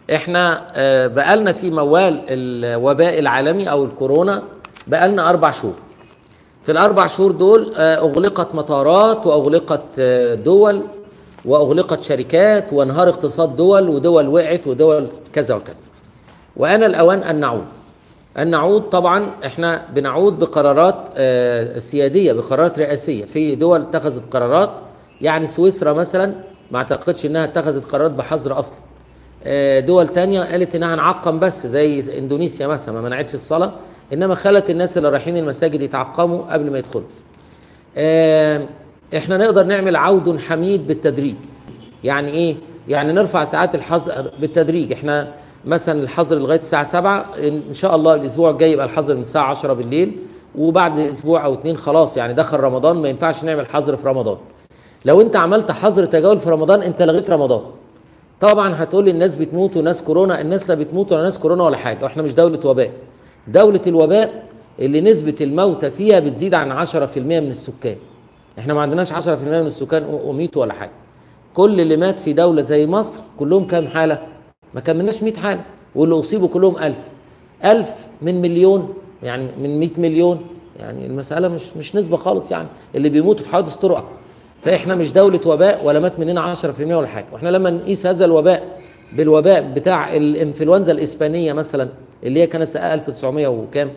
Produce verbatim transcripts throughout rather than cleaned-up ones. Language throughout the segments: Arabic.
احنا بقالنا في موال الوباء العالمي او الكورونا بقالنا اربع شهور. في الاربع شهور دول اغلقت مطارات واغلقت دول واغلقت شركات وانهار اقتصاد دول ودول وقعت ودول كذا وكذا. وانا الاوان ان نعود ان نعود طبعا احنا بنعود بقرارات سياديه، بقرارات رئاسيه. في دول اتخذت قرارات، يعني سويسرا مثلا ما اعتقدش انها اتخذت قرارات بحظر اصلا. دول تانية قالت انها هنعقم بس، زي اندونيسيا مثلا ما منعتش الصلاه انما خلت الناس اللي رايحين المساجد يتعقموا قبل ما يدخلوا. احنا نقدر نعمل عود حميد بالتدريج. يعني ايه؟ يعني نرفع ساعات الحظر بالتدريج. احنا مثلا الحظر لغايه الساعه سبعة، ان شاء الله الاسبوع الجاي يبقى الحظر من الساعه عشرة بالليل، وبعد اسبوع او اتنين خلاص يعني دخل رمضان، ما ينفعش نعمل حظر في رمضان. لو انت عملت حظر تجول في رمضان انت لغيت رمضان. طبعا هتقول لي الناس بتموت وناس كورونا، الناس لا بتموت ولا ناس كورونا ولا حاجه، واحنا مش دوله وباء. دوله الوباء اللي نسبه الموتى فيها بتزيد عن عشرة في المية من السكان. احنا ما عندناش عشرة في المية من السكان وميتوا ولا حاجه. كل اللي مات في دوله زي مصر كلهم كام حاله؟ ما كملناش مية حاله، واللي اصيبوا كلهم ألف. ألف من مليون، يعني من مية مليون، يعني المساله مش مش نسبه خالص. يعني اللي بيموتوا في حوادث طرق اكتر. فاحنا مش دوله وباء ولا مات مننا عشرة في المية ولا حاجه. واحنا لما نقيس هذا الوباء بالوباء بتاع الانفلونزا الاسبانيه مثلا اللي هي كانت سنه ألف وتسعمية وكام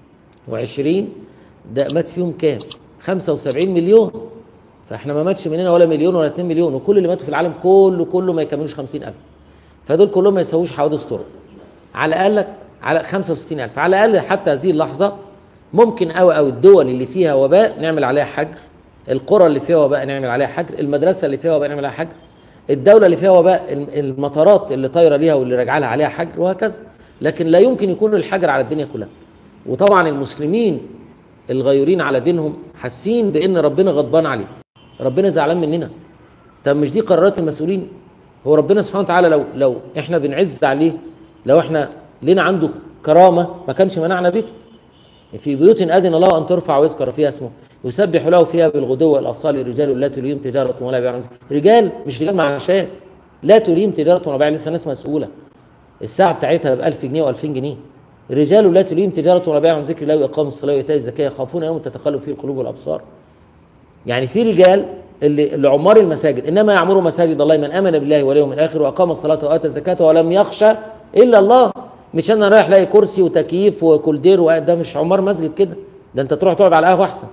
وعشرين، ده مات فيهم كام؟ خمسة وسبعين مليون. فاحنا ما ماتش مننا ولا مليون ولا اتنين مليون، وكل اللي ماتوا في العالم كله كله ما يكملوش خمسين ألف. فدول كلهم ما يسووش حوادث طرق. على الاقل على خمسة وستين ألف على الاقل. حتى هذه اللحظه ممكن قوي قوي الدول اللي فيها وباء نعمل عليها حجر، القرى اللي فيها وباء نعمل عليها حجر، المدرسه اللي فيها وباء نعمل عليها حجر، الدوله اللي فيها وباء المطارات اللي طايره ليها واللي راجعه لها عليها حجر، وهكذا. لكن لا يمكن يكون الحجر على الدنيا كلها. وطبعا المسلمين الغيورين على دينهم حاسين بان ربنا غضبان عليهم، ربنا زعلان مننا. طب مش دي قرارات المسؤولين؟ هو ربنا سبحانه وتعالى لو لو احنا بنعز عليه، لو احنا لنا عنده كرامه ما كانش منعنا بيته. في بيوت اذن الله ان ترفع ويذكر فيها اسمه يسبح له فيها بالغدو والاصال رجال لا تلهيهم تجاره ولا بيع عن ذكر. رجال مش رجال معاشات، لا تلهيهم تجاره ولا بيع، لسه ناس مسؤوله الساعه بتاعتها ب ألف جنيه وألفين جنيه. رجال لا تلهيهم تجاره ولا بيع عن ذكر الله واقاموا الصلاه وايتاء الزكاه يخافون يوما تتقلب فيه القلوب والابصار. يعني في رجال اللي, اللي عمار المساجد، انما يعمروا مساجد الله من امن بالله واليوم الاخر واقام الصلاه واتى الزكاه ولم يخشى الا الله. مش انا رايح الاقي كرسي وتكييف وكولدير، وده مش عمار مسجد كده، ده انت تروح تقعد على قهوه احسن.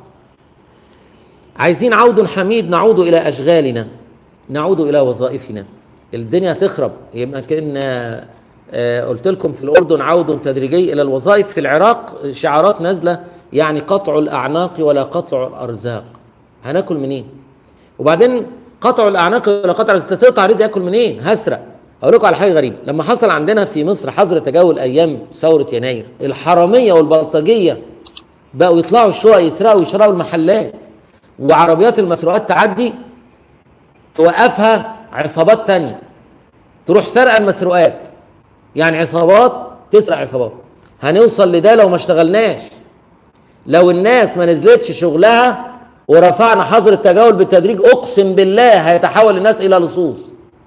عايزين عود حميد، نعود الى اشغالنا، نعود الى وظائفنا. الدنيا تخرب. يمكن آه قلت لكم في الاردن عود تدريجي الى الوظائف. في العراق شعارات نازله يعني قطع الاعناق ولا قطع الارزاق. هناكل منين؟ وبعدين قطع الاعناق ولا قطع الارزاق، تقطع رزق ياكل منين؟ هسرق. اقول لكم على حاجه غريبه. لما حصل عندنا في مصر حظر تجول ايام ثوره يناير، الحراميه والبلطجيه بقوا يطلعوا الشقق يسرقوا ويشربوا المحلات، وعربيات المسروقات تعدي توقفها عصابات تانية تروح سرقه المسروقات. يعني عصابات تسرق عصابات. هنوصل لده لو ما اشتغلناش، لو الناس ما نزلتش شغلها ورفعنا حظر التجول بالتدريج. اقسم بالله هيتحول الناس الى لصوص.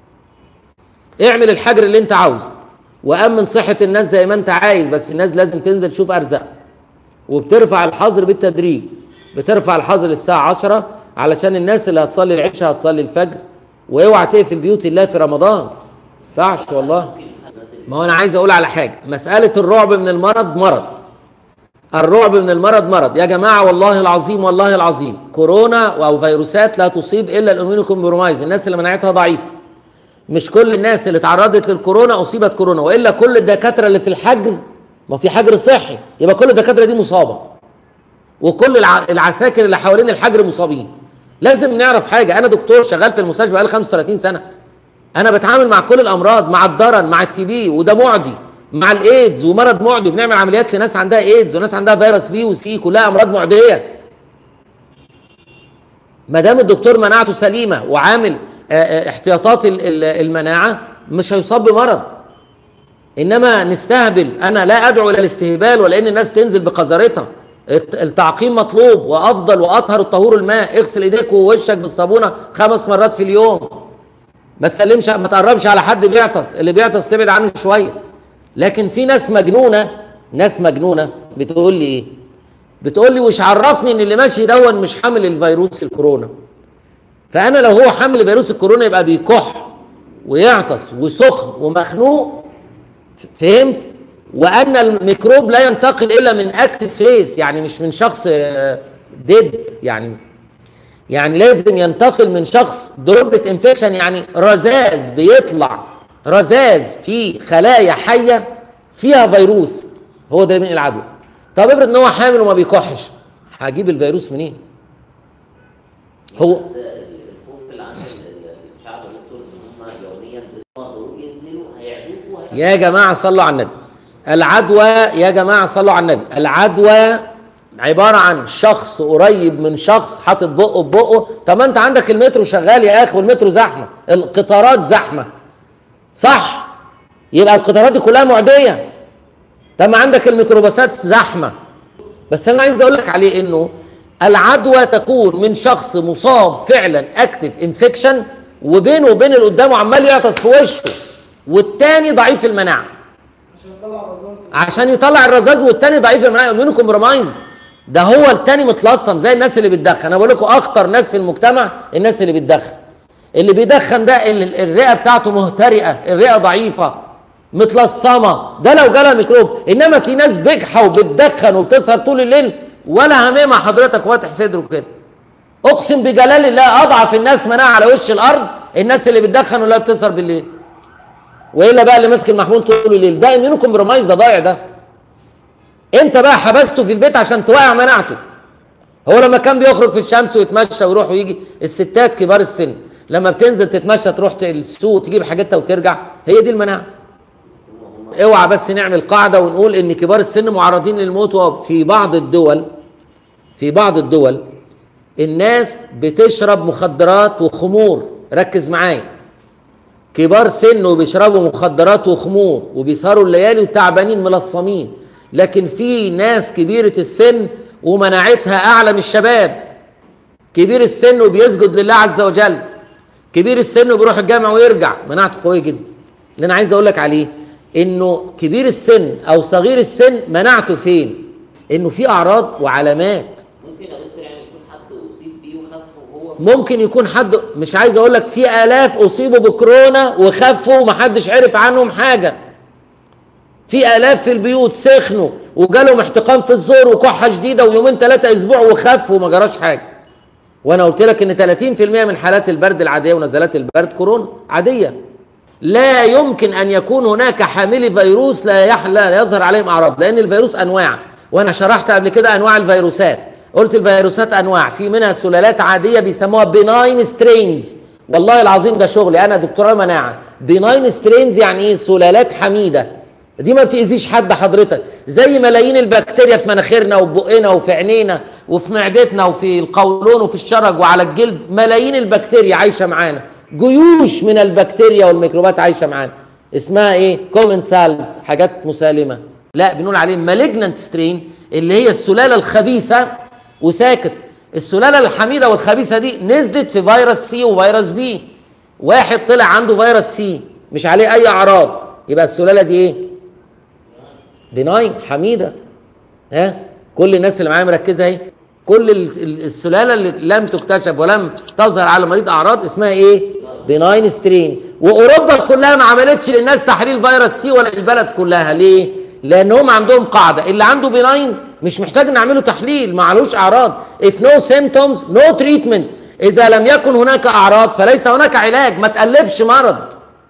اعمل الحجر اللي انت عاوزه وامن صحه الناس زي ما انت عايز، بس الناس لازم تنزل تشوف ارزاق. وبترفع الحظر بالتدريج، بترفع الحظر للساعه عشرة علشان الناس اللي هتصلي العشاء هتصلي الفجر. واوعى تقفل بيوت الله في رمضان، ما ينفعش والله. ما هو انا عايز اقول على حاجه، مساله الرعب من المرض مرض. الرعب من المرض مرض يا جماعه، والله العظيم والله العظيم. كورونا او فيروسات لا تصيب الا الاميونوكومبرومايز، الناس اللي مناعتها ضعيفه. مش كل الناس اللي تعرضت للكورونا اصيبت كورونا، والا كل الدكاتره اللي في الحجر، ما في حجر صحي، يبقى كل الدكاتره دي مصابه، وكل العساكر اللي حوالين الحجر مصابين. لازم نعرف حاجه. انا دكتور شغال في المستشفى بقالي خمسة وتلاتين سنه، انا بتعامل مع كل الامراض، مع الضرن، مع التي بي وده معدي، مع الايدز ومرض معدي. بنعمل عمليات لناس عندها ايدز وناس عندها فيروس بي وسي، كلها امراض معديه. ما دام الدكتور مناعته سليمه وعامل احتياطات المناعه مش هيصاب بمرض. انما نستهبل. انا لا ادعو الى الاستهبال ولا ان الناس تنزل بقذارتها. التعقيم مطلوب، وافضل واطهر الطهور الماء. اغسل ايديك ووشك بالصابونه خمس مرات في اليوم. ما تسلمش، ما تقربش على حد بيعطس، اللي بيعطس تبعد عنه شويه. لكن في ناس مجنونه، ناس مجنونه بتقول لي ايه؟ بتقول لي وش عرفني ان اللي ماشي دون مش حامل الفيروس الكورونا. فانا لو هو حامل فيروس الكورونا يبقى بيكح ويعطس وسخن ومخنوق، فهمت؟ وان الميكروب لا ينتقل الا من اكتف فيس، يعني مش من شخص ديد، يعني يعني لازم ينتقل من شخص دروبلت انفكشن، يعني رذاذ بيطلع، رذاذ في خلايا حيه فيها فيروس، هو ده من العدوى. طب افرض ان هو حامل وما بيكحش، هجيب الفيروس منين؟ هو الخوف اللي عند الشعب يا دكتور ان هم يوميا بيتمرضوا ينزلوا هيعدوكوا. يا جماعه صلوا على النبي. العدوى يا جماعه صلوا على النبي، العدوى عباره عن شخص قريب من شخص حاطط بقه ببقه. طب ما انت عندك المترو شغال يا اخي، والمترو زحمه، القطارات زحمه، صح؟ يبقى القطارات دي كلها معديه. طب ما عندك الميكروباصات زحمه. بس انا عايز اقول لك عليه انه العدوى تكون من شخص مصاب فعلا اكتف انفكشن، وبينه وبين اللي قدامه عمال يعطس في وشه، والتاني ضعيف المناعه عشان يطلع الرذاذ، عشان يطلع الرذاذ، والتاني ضعيف المناعه، اميونو كومبرومايز. ده هو التاني متلصم زي الناس اللي بتدخن. انا بقول لكم اخطر ناس في المجتمع الناس اللي بتدخن. اللي بيدخن ده الرئه بتاعته مهترئه، الرئه ضعيفه متلصمه، ده لو جالها ميكروب. انما في ناس بجحه وبتدخن وبتسهر طول الليل ولا همامه حضرتك واتح صدره كده. اقسم بجلال الله اضعف الناس مناعه على وش الارض الناس اللي بتدخن ولا بتسهر بالليل. والا بقى اللي ماسك المحمول طول الليل ده اميونو كومبرومايز، ده ضايع. ده انت بقى حبسته في البيت عشان توقع مناعته. هو لما كان بيخرج في الشمس ويتمشى ويروح ويجي، الستات كبار السن لما بتنزل تتمشى تروح السوق تجيب حاجتها وترجع، هي دي المناعه. اوعى بس نعمل قاعده ونقول ان كبار السن معرضين للموت. في بعض الدول في بعض الدول الناس بتشرب مخدرات وخمور، ركز معايا، كبار سن وبيشربوا مخدرات وخمور وبيسهروا الليالي وتعبانين ملصمين. لكن في ناس كبيرة السن ومناعتها أعلى من الشباب. كبير السن وبيسجد لله عز وجل، كبير السن وبيروح الجامع ويرجع، مناعته قوية جدا. اللي أنا عايز أقول لك عليه إنه كبير السن أو صغير السن مناعته فين؟ إنه في أعراض وعلامات. ممكن يا دكتور يعني يكون حد أصيب بيه وخف وهو ممكن يكون حد، مش عايز أقول لك في آلاف أصيبوا بكورونا وخفوا ومحدش عرف عنهم حاجة. في آلاف في البيوت سخنوا وجالهم احتقان في الزور وكحة شديدة ويومين ثلاثة أسبوع وخفوا وما جراش حاجة. وأنا قلت لك إن ثلاثين في المئة من حالات البرد العادية ونزلات البرد كورونا عادية. لا يمكن أن يكون هناك حاملي فيروس لا يحلى لا يظهر عليهم أعراض، لأن الفيروس أنواع، وأنا شرحت قبل كده أنواع الفيروسات. قلت الفيروسات أنواع، في منها سلالات عادية بيسموها بيناين سترينز. والله العظيم ده شغلي، أنا دكتوراه مناعة. بيناين سترينز يعني إيه؟ سلالات حميدة، دي ما بتأذيش حد حضرتك، زي ملايين البكتيريا في مناخيرنا وفي بقنا وفي عينينا وفي معدتنا وفي القولون وفي الشرج وعلى الجلد. ملايين البكتيريا عايشه معانا، جيوش من البكتيريا والميكروبات عايشه معانا. اسمها ايه؟ كومن سالز، حاجات مسالمه. لا، بنقول عليه مالجنانت سترين اللي هي السلاله الخبيثه. وساكت، السلاله الحميده والخبيثه دي نزلت في فيروس سي وفيروس بي. واحد طلع عنده فيروس سي مش عليه اي اعراض، يبقى السلاله دي ايه؟ بناين حميده. ها، كل الناس اللي معايا مركزه اهي. كل السلاله اللي لم تكتشف ولم تظهر على مريض اعراض اسمها ايه؟ بناين سترين. واوروبا كلها ما عملتش للناس تحليل فيروس سي ولا البلد كلها. ليه؟ لان هم عندهم قاعده، اللي عنده بناين مش محتاج نعمله تحليل، ما عليهوش اعراض. if no symptoms no treatment. اذا لم يكن هناك اعراض فليس هناك علاج، ما تالفش مرض.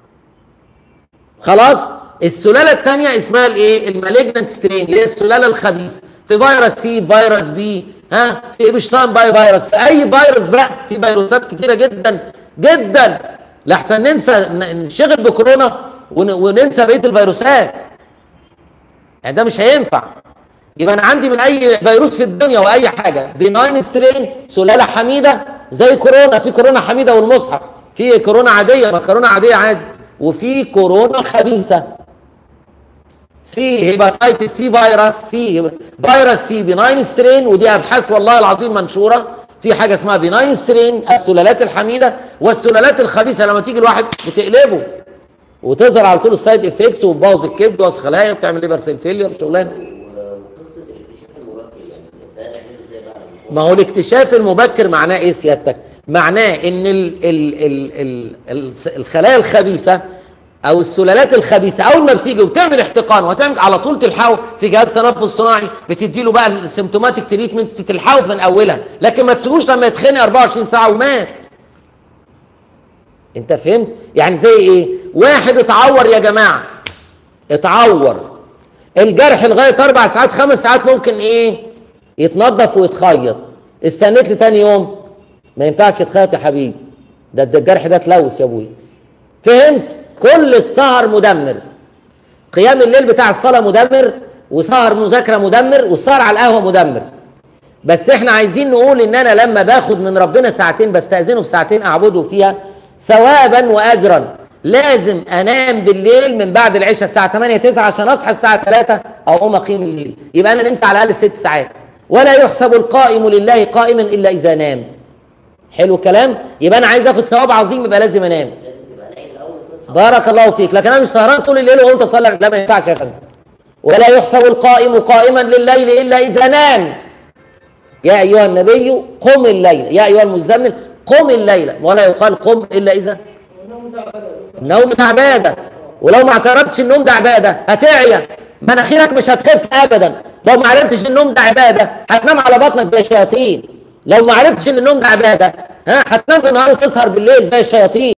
خلاص؟ السلاله الثانيه اسمها الايه؟ المالجنانت سترين، اللي هي السلاله الخبيثه. في فيروس سي، فيروس بي، ها، في ايبشتاين باي فيروس، في اي فيروس بقى، في فيروسات كتيره جدا جدا. لحسن ننسى ننشغل بكورونا وننسى بقيه الفيروسات. يعني ده مش هينفع. يبقى انا عندي من اي فيروس في الدنيا واي حاجه بناين سترين، سلاله حميده زي كورونا. في كورونا حميده والمصحف، في كورونا عاديه، ما كورونا عاديه عادي، وفي كورونا خبيثه. في هيباتايتس سي فيروس، في فيروس سي بناين سترين، ودي ابحاث والله العظيم منشوره في حاجه اسمها بيناين سترين السلالات الحميده، والسلالات الخبيثه لما تيجي الواحد بتقلبه وتظهر على طول السايد افكتس وتبوظ الكبد وتبوظ خلايا وبتعمل ليفر سيل فيلير شغلانه. وقصه الاكتشاف المبكر يعني ده نعمله ازاي بقى؟ ما هو الاكتشاف المبكر معناه ايه سيادتك؟ معناه ان ال ال ال ال ال الخلايا الخبيثه او السلالات الخبيثه اول ما بتيجي وبتعمل احتقان وهتعمل على طول تلحقه في جهاز تنفس صناعي، بتدي له بقى السيمتوماتيك تريتمنت تلحقه من اولها، لكن ما تسيبوش لما يتخنق أربعة وعشرين ساعه ومات. انت فهمت؟ يعني زي ايه؟ واحد اتعور يا جماعه، اتعور الجرح لغايه اربع ساعات خمس ساعات ممكن ايه؟ يتنضف ويتخيط. استنيت لتاني يوم ما ينفعش يتخيط يا حبيبي، ده ده الجرح ده اتلوث يا ابويا. فهمت؟ كل السهر مدمر، قيام الليل بتاع الصلاه مدمر، وسهر مذاكره مدمر، والسهر على القهوه مدمر. بس احنا عايزين نقول ان انا لما باخد من ربنا ساعتين بستأذنه في ساعتين اعبده فيها ثوابا واجرا، لازم انام بالليل من بعد العشاء الساعه تمانية تسعة عشان اصحى الساعه تلاتة او اقوم اقيم الليل، يبقى انا نمت على الاقل ست ساعات. ولا يحسب القائم لله قائما الا اذا نام. حلو الكلام؟ يبقى انا عايز اخد ثواب عظيم يبقى لازم انام. لازم تبقى نايم الاول وتصحى. بارك الله فيك، لكن انا مش سهران طول الليل وقمت اصلي، لا ما ينفعش يا فندم. ولا يحسب القائم قائما لليل الا اذا نام. يا ايها النبي قم الليل، يا ايها المزمل قم الليل، ولا يقال قم الا اذا النوم ده عباده. ولو ما اعترفتش النوم ده عباده هتعيا، مناخيرك مش هتخف ابدا. لو ما عرفتش النوم ده عباده هتنام على بطنك زي الشياطين. لو ما عرفتش ان النوم ده عباده ها هتنام بالنهار وتسهر بالليل زي الشياطين.